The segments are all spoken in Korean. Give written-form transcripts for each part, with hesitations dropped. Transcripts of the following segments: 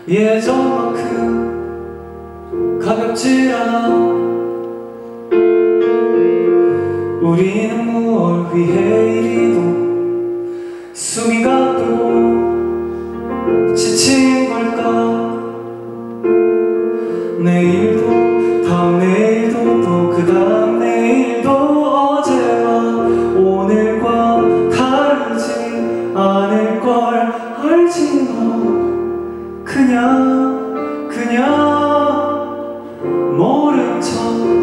예전만큼 가볍지 않아. 우리는 무얼 위해 이리도 숨이 가쁘고 지친 걸까. 내일도 다음 내일도 또 그 다음 내일도 어제와 오늘과 다르지 않을 걸 알지만 그냥 모른 척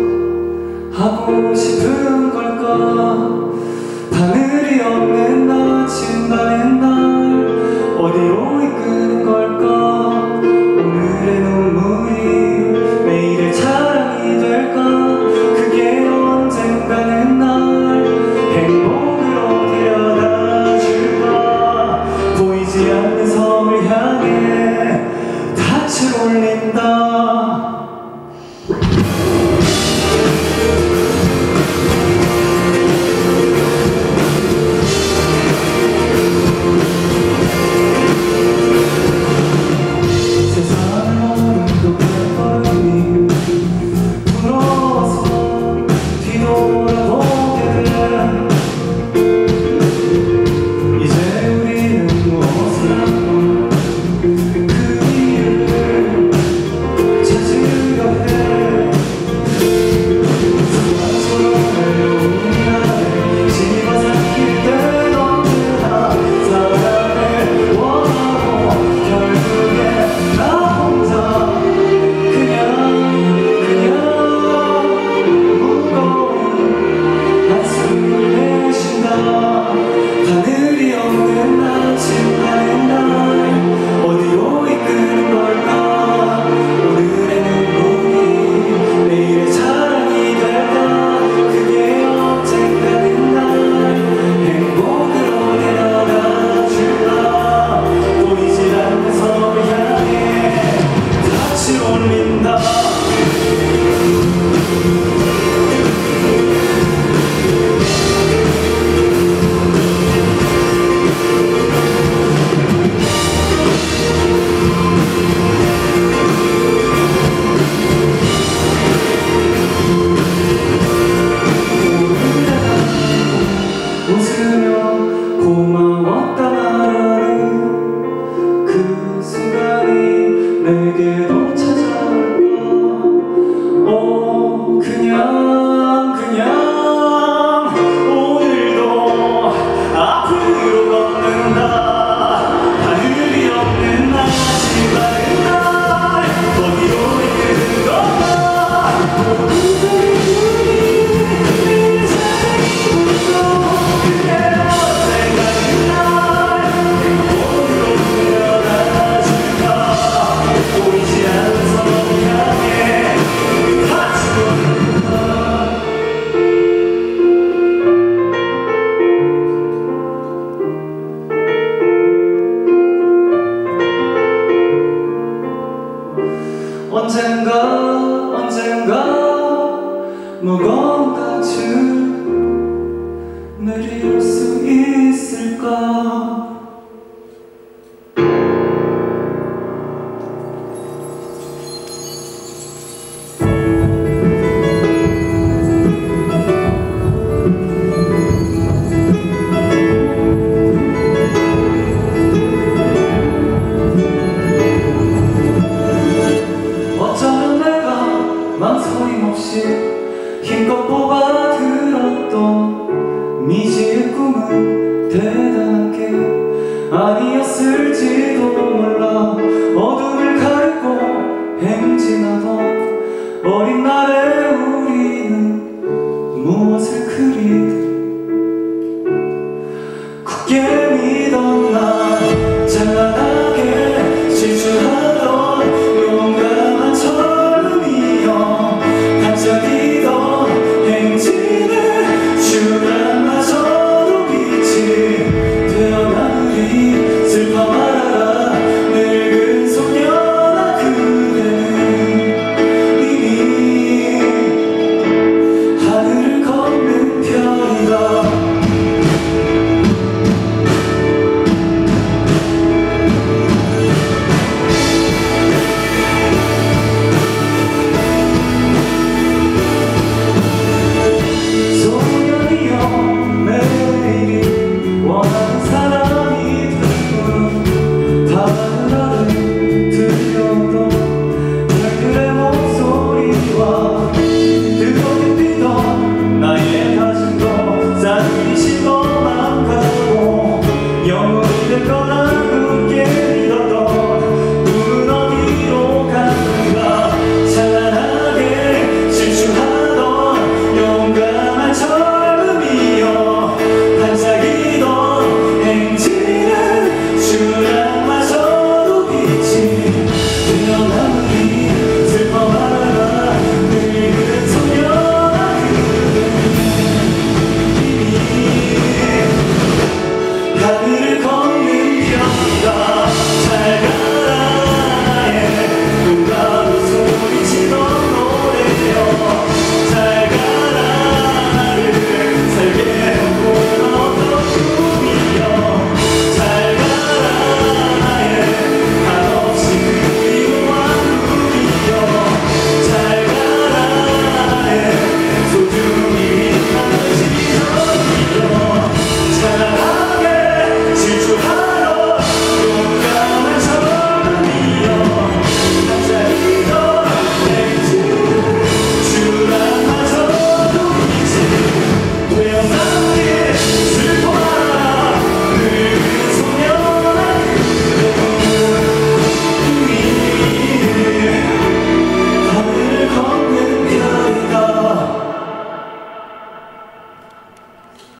하고 싶은 걸까. 바늘이 없는 나침반의 날 어디로 이끄는 걸까. 오늘의 눈물이 내일의 자랑이 될까. 그게 언젠가는 날 행복으로 데려다 줄까. 보이지 않는 섬을 향해 닻을 올린다. 하늘이 없는 나침반의 날 어디로 이끄는 걸까. 오늘의 눈물이 내일의 자랑이 될까. 그게 언젠가는 날 행복으로 데려다 줄까. 보이지 않는 섬을 향해 닻을 올린다. 웃으며 고마웠다 말하는 그 순간이 내게도 찾아올까. 그냥 오늘도 앞으로 걷는다. 하늘이 없는 나침반의 날 어디로 이끄는 건가. 언젠가 무거운 닻을 내릴 수 있을까. 망설임 없이 힘껏 뽑아 들었던 미지의 꿈은 대단한 게 아니었을지도 몰라. 어둠을 가리고 행진하던 어린 날의